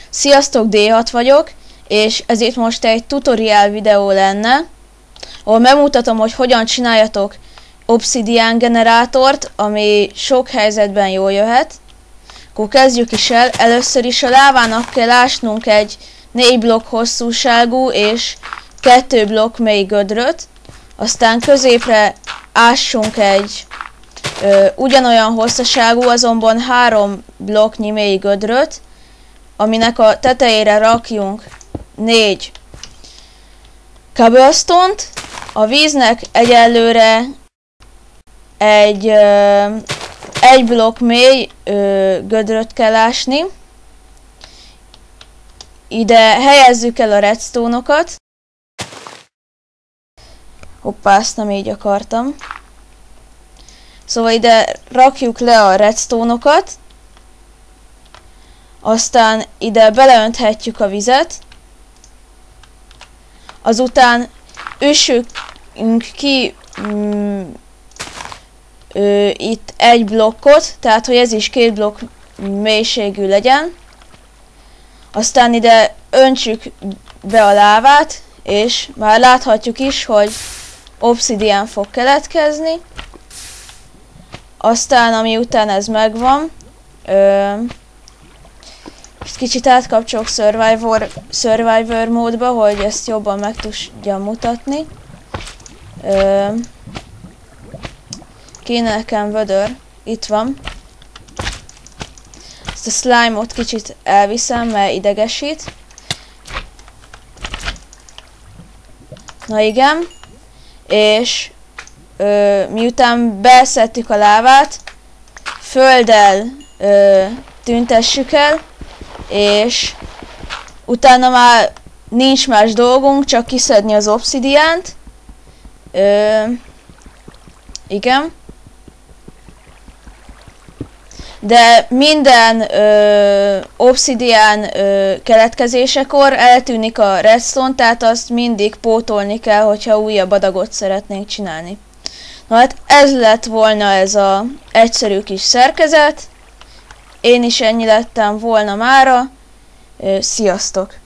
Sziasztok, D6 vagyok, és ez itt most egy tutorial videó lenne, ahol megmutatom, hogy hogyan csináljatok obsidian generátort, ami sok helyzetben jól jöhet. Akkor kezdjük is el. Először is a lávának kell ásnunk egy 4 blokk hosszúságú és 2 blokk mély gödröt, aztán középre ássunk egy ugyanolyan hosszaságú, azonban 3 blokknyi mély gödröt, aminek a tetejére rakjunk 4 cobblestone-t. A víznek egyelőre egy blokk mély gödröt kell ásni. Ide helyezzük el a redstone-okat. Hoppá, ezt nem így akartam. Szóval ide rakjuk le a redstone-okat. Aztán ide beleönthetjük a vizet. Azután üssük ki itt egy blokkot, tehát hogy ez is 2 blokk mélységű legyen. Aztán ide öntsük be a lávát, és már láthatjuk is, hogy obsidian fog keletkezni. Aztán, ami után ez megvan, kicsit átkapcsolok Survivor módba, hogy ezt jobban meg tudjam mutatni. Kéne nekem vödör, itt van. Ezt a slime-ot kicsit elviszem, mert idegesít. Na igen, és miután beszedtük a lávát, földdel tüntessük el, és utána már nincs más dolgunk, csak kiszedni az obsidiánt. Igen. De minden obsidian keletkezésekor eltűnik a redstone, tehát azt mindig pótolni kell, hogyha újabb adagot szeretnénk csinálni. Na hát ez lett volna ez az egyszerű kis szerkezet. Én is ennyi lettem volna mára. Sziasztok!